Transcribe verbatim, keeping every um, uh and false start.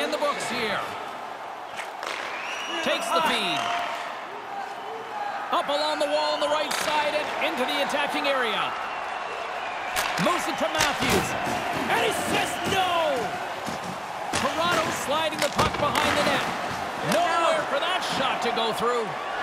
in the books here. Takes the feed. Up along the wall on the right side and into the attacking area. Moves it to Matthews. And he says no! Toronto sliding the puck behind the net. Nowhere for that shot to go through.